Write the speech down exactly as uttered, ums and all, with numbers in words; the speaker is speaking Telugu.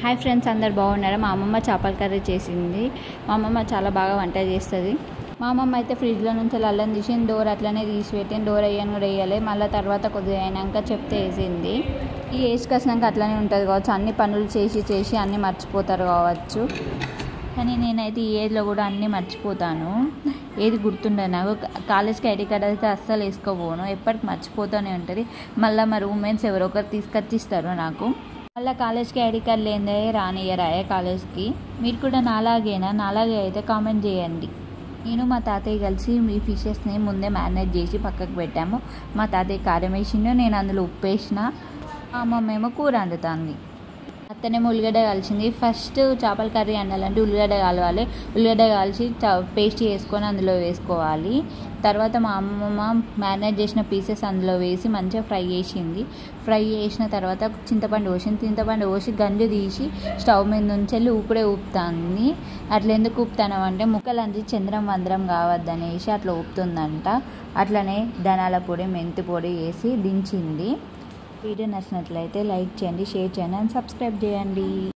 హాయ్ ఫ్రెండ్స్, అందరు బాగున్నారా? మా అమ్మమ్మ చేపల కర్రీ చేసింది. మా అమ్మమ్మ చాలా బాగా వంట చేస్తుంది. మా అమ్మమ్మ అయితే ఫ్రిడ్జ్లో నుంచి అల్లం తీసి డోర్ అట్లనే తీసి పెట్టింది. డోర్ వేయను కూడా వేయలే. మళ్ళీ తర్వాత కొద్దిగా అయినాక చెప్తే వేసింది. ఈ ఏజ్కి వచ్చినాక అట్లనే ఉంటుంది కావచ్చు, అన్ని పనులు చేసి చేసి అన్నీ మర్చిపోతారు కావచ్చు. కానీ నేనైతే ఈ ఏజ్లో కూడా అన్నీ మర్చిపోతాను. ఏది గుర్తుండదు నాకు. కాలేజ్కి ఐడి కార్డ్ అయితే అస్సలు వేసుకోపోను, ఎప్పటికి మర్చిపోతూనే ఉంటుంది. మళ్ళీ మా రూమ్మేట్స్ ఎవరో ఒకరు తీసుకొచ్చి ఇస్తారు నాకు. మళ్ళీ కాలేజ్కి ఐడి కార్డ్ లేదే రానియరాయే కాలేజ్కి. మీరు కూడా నాలాగేనా? నాలాగే అయితే కామెంట్ చేయండి. నేను మా తాతయ్య కలిసి ఈ ఫిషెస్ని ముందే మ్యారినేట్ చేసి పక్కకు పెట్టాము. మా తాతయ్య కారం వేసిండు, నేను అందులో ఉప్పు వేసిన. మా అమ్మమ్మ ఏమో కూర వండుతుంది. అత్తనేమో ఉల్లిగడ్డ కాల్చింది. ఫస్ట్ చేపల కర్రీ వండాలంటే ఉల్లిగడ్డ కాలవాలి. ఉల్లిగడ్డ కాల్చి పేస్ట్ చేసుకొని అందులో వేసుకోవాలి. తర్వాత మా అమ్మమ్మ మ్యారినేట్ చేసిన పీసెస్ అందులో వేసి మంచిగా ఫ్రై చేసింది. ఫ్రై చేసిన తర్వాత చింతపండు పోసింది. చింతపండు పోసి గంజు తీసి స్టవ్ మీద నుంచి వెళ్ళి ఊపిడే ఊపుతుంది. అట్లా ఎందుకు ఊపుతానంటే ముక్కలంచి చంద్రం వంద్రం కావద్దనేసి అట్లా ఊపుతుందంట. అట్లనే ధనాల పొడి, మెంతి పొడి వేసి దించింది. వీడియో నచ్చినట్లయితే లైక్ చేయండి, షేర్ చేయండి అండ్ సబ్స్క్రైబ్ చేయండి.